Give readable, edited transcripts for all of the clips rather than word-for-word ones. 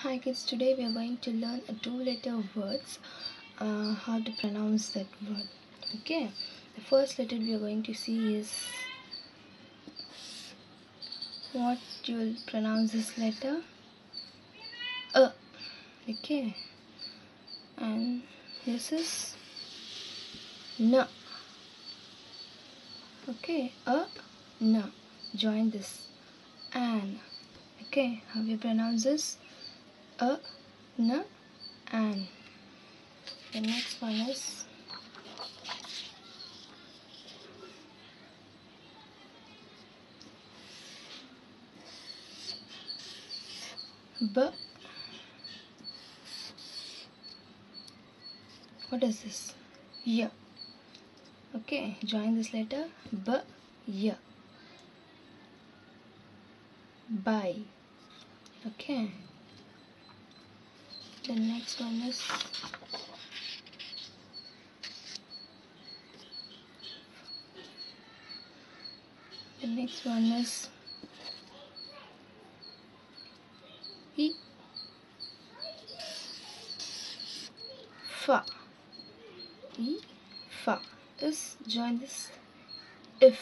Hi kids, today we are going to learn a two-letter words, how to pronounce that word. Okay, the first letter we are going to see is what you will pronounce this letter, a. Okay, and this is n. Okay, a, n. Join this, an. Okay, how you pronounce this? A, n, an. The next one is b. What is this? Y. Okay, join this letter, b, y. By. Okay. The next one is I. Fa. I, fa. Is join this, if.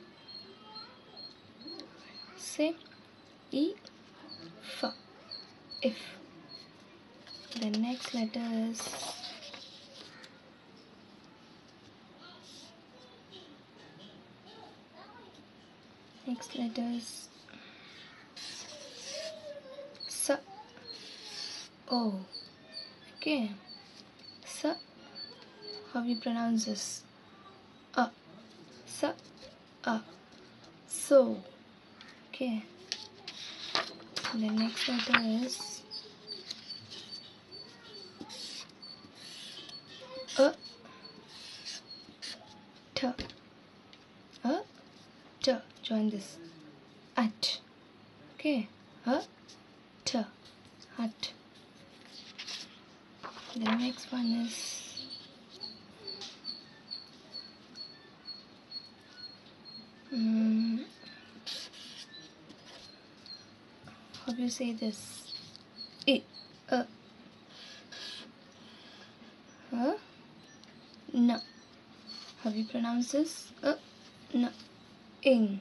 Say I, fa. If. The next letter is S. O. Okay. S. How we pronounce this? A. S. A. So. Okay. The next letter is a. T. A. T. Join this. At. Okay. A. T. At. The next one is how do you say this? I. N. How do you pronounce this? N. Ing.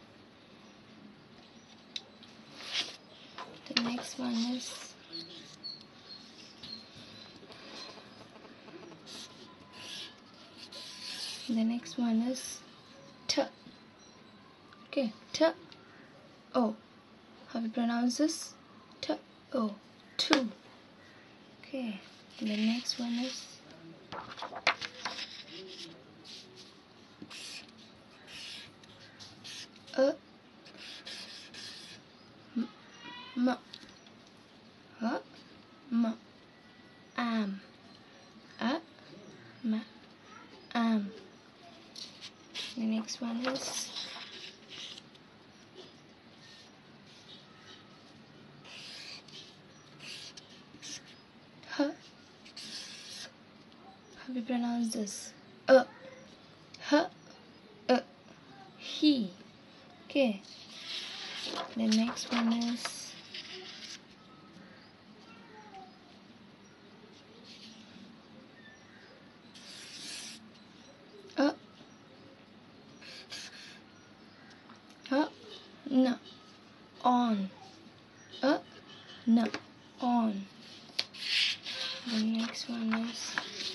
The next one is T. Okay, T. O. How do you pronounce this? T. O. Two. Okay, the next one is a. M. A. M. Am. A. M. Am. The next one is H. How do you pronounce this? A. H. A. He. Okay. The next one is a. N. On. A. N. On. The next one is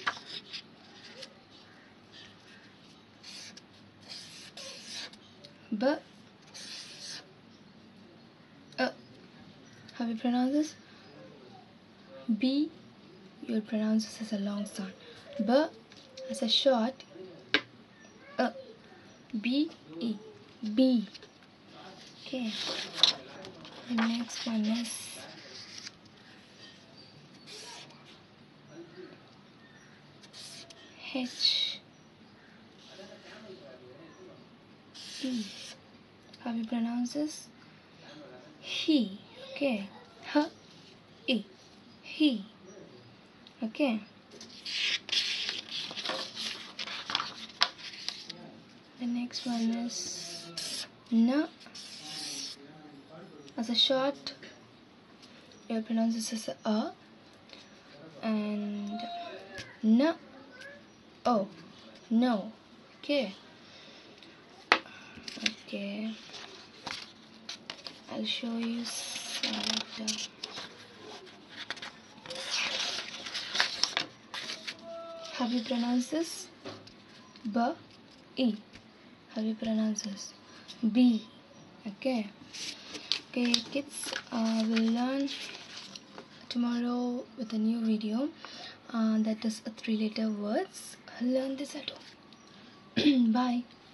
B. How do you pronounce this? B. You'll pronounce this as a long sound. B as a short. B. E. B. Okay. The next one is H. E. How do you pronounce this? He. Okay. H. E. He. Okay. The next one is N as a short you'll pronounce this as a. And n, oh, no. Okay. Okay. I'll show you side. How you pronounce this? B, E. How you pronounce this? B. Okay. Okay, kids. We'll learn tomorrow with a new video. That is a 3-letter words. I'll learn this at home. Bye.